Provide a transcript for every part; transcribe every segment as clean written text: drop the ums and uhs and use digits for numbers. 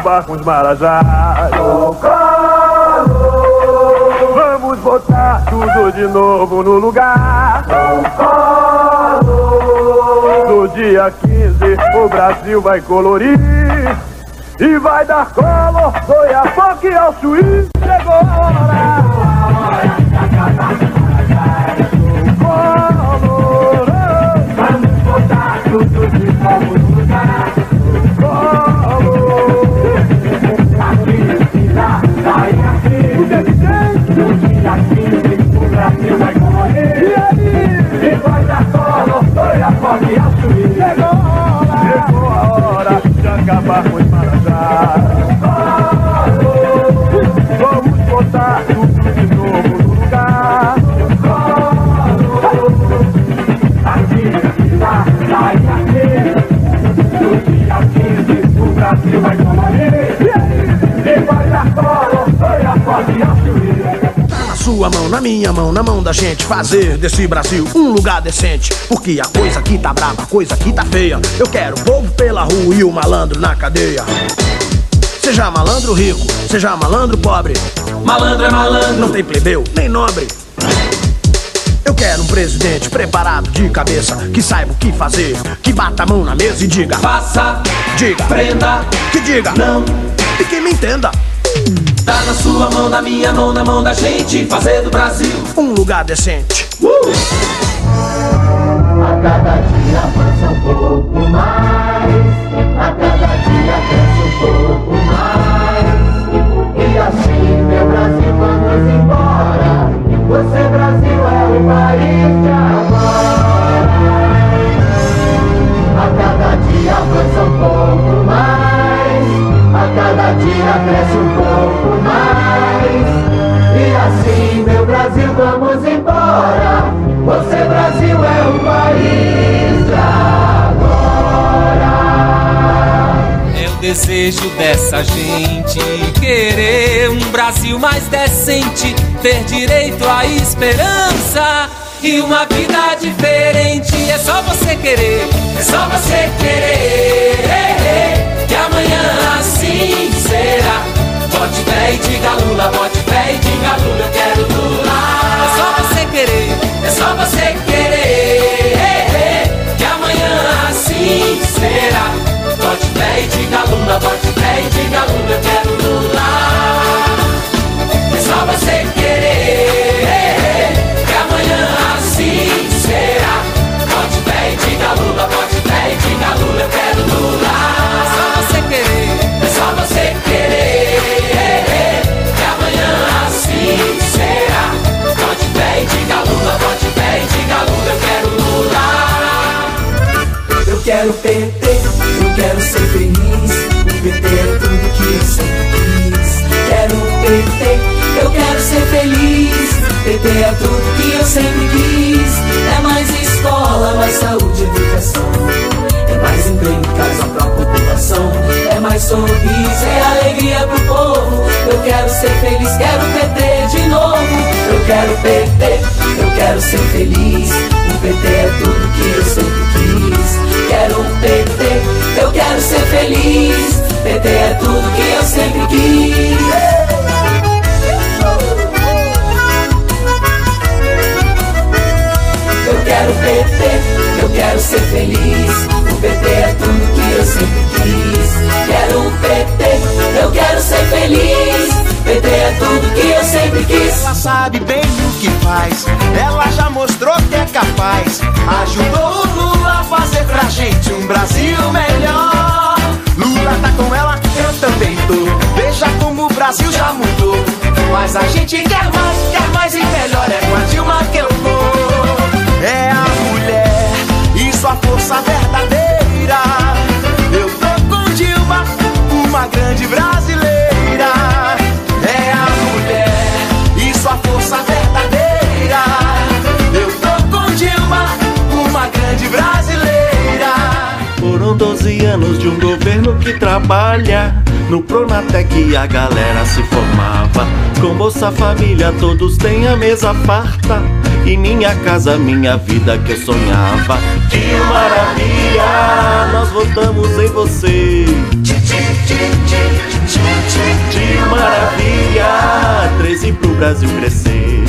acabar com os marajás. Vamos botar tudo de novo no lugar. No dia 15 o Brasil vai colorir e vai dar colo, foi a foque ao suíço. Chegou a hora de acabar com os marajás. Vamos botar tudo de novo no lugar. Aqui, lá, aqui. O dia 15 o Brasil vai colorir e vai dar colo, foi a foque ao suíço. Chegou a hora de acabar com os marajás. Vamos botar tudo de novo no lugar. Aqui, lá, aqui. No dia 15 o Brasil vai colorir e vai dar colo, foi a foque ao suíço. Sua mão na minha mão, na mão da gente, fazer desse Brasil um lugar decente. Porque a coisa aqui tá brava, a coisa aqui tá feia. Eu quero o povo pela rua e o malandro na cadeia. Seja malandro rico, seja malandro pobre, malandro é malandro, não tem plebeu nem nobre. Eu quero um presidente preparado de cabeça, que saiba o que fazer, que bata a mão na mesa e diga: faça, diga, prenda, que diga não, e que me entenda. Tá na sua mão, na minha mão, na mão da gente, fazer do Brasil um lugar decente. A cada dia avança um pouco mais, a cada dia cresce um pouco mais. E assim, meu Brasil, vamos embora. Você, Brasil, é o país de agora. A cada dia avança um pouco mais, a cada dia cresce um pouco mais. E assim, meu Brasil, vamos embora. Você, Brasil, é o país de agora. É o desejo dessa gente querer um Brasil mais decente, ter direito à esperança e uma vida diferente. É só você querer, é só você querer, que amanhã assim será. Bote fé e diga Lula, bote fé e diga Lula, eu quero Lula. É só você querer, é só você querer, que amanhã assim será. Bote fé e diga Lula, bote fé e diga Lula, eu quero Lula. É só você querer, que amanhã assim será. Bote fé e diga Lula, bote fé e diga Lula, eu quero Lula. É só você querer, é só você querer, que amanhã assim será. Bote fé e diga Lula, bote fé e diga Lula, eu quero Lula. Eu quero PT, eu quero ser feliz. O PT é tudo que eu sempre quis. Quero PT, eu quero ser feliz. PT é tudo que eu sempre quis. É mais escola, mais saúde e educação. É mais emprego e casa pra população. É mais sorriso, é alegria pro povo. Eu quero ser feliz, quero PT de novo. Eu quero PT, eu quero ser feliz. O PT é tudo que eu sempre quis. Quero um PT, eu quero ser feliz. PT é tudo que eu sempre quis. Eu quero PT, eu quero ser feliz. O PT é tudo que eu sempre quis. Quero um PT, eu quero ser feliz. PT é tudo que eu sempre quis. Ela sabe bem o que faz, ela já mostrou que é capaz. Ajudou o Lula a fazer pra gente um Brasil melhor. Lula tá com ela, eu também tô. Veja como o Brasil já mudou. Mas a gente quer mais e melhor. É com a Dilma que eu vou. É a mulher e sua força verdadeira. Eu tô com Dilma, uma grande brasileira. É a mulher e sua força verdadeira. Eu tô com Dilma, uma grande brasileira. Foram 12 anos de um governo que trabalha no Pronatec a galera se formava. Com Bolsa Família todos têm a mesa farta. E minha casa, minha vida que eu sonhava. Que maravilha, nós votamos em você. Tio Maravilha, 13 pro Brasil crescer.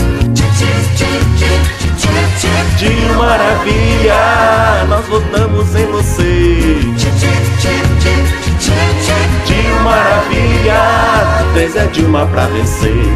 Tio Maravilha, nós votamos em você. Tio Maravilha, 13 é Dilma pra vencer.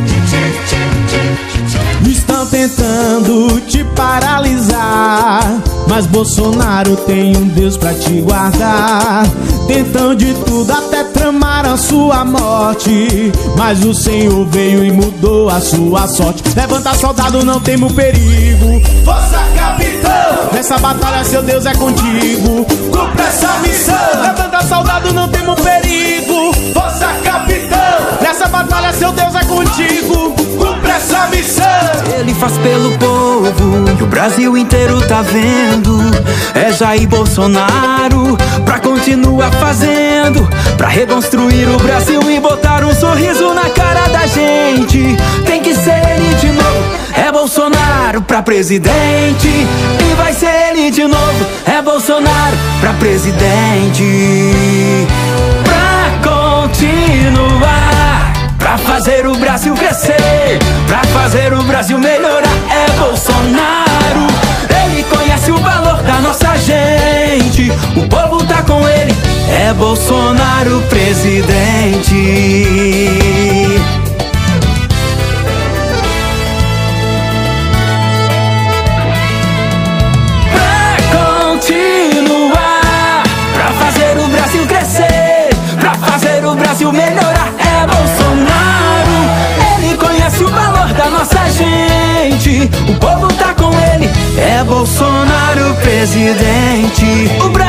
Estão tentando te paralisar, mas Bolsonaro tem um Deus pra te guardar. Tentam de tudo, até tramar a sua morte, mas o Senhor veio e mudou a sua sorte. Levanta, soldado, não temo perigo. Força, capitão! Nessa batalha seu Deus é contigo. Cumpra essa missão! Levanta, soldado, não temo perigo. Força, capitão! Nessa batalha seu Deus é contigo. Cumpra essa missão! Ele faz pelo povo que o Brasil inteiro tá vendo. É Jair Bolsonaro pra continuar fazendo, pra reconstruir o Brasil e botar um sorriso na cara da gente. Tem que ser ele de novo. É Bolsonaro pra presidente e vai ser ele de novo. É Bolsonaro pra presidente, pra continuar, pra fazer o Brasil crescer, pra fazer o Brasil melhorar. É Bolsonaro, ele conhece o valor da nossa gente, o povo tá com ele. É Bolsonaro presidente. Pra continuar, pra fazer o Brasil crescer, pra fazer o Brasil melhorar. É Bolsonaro, ele conhece o valor da nossa gente, o povo tá com ele. É Bolsonaro presidente.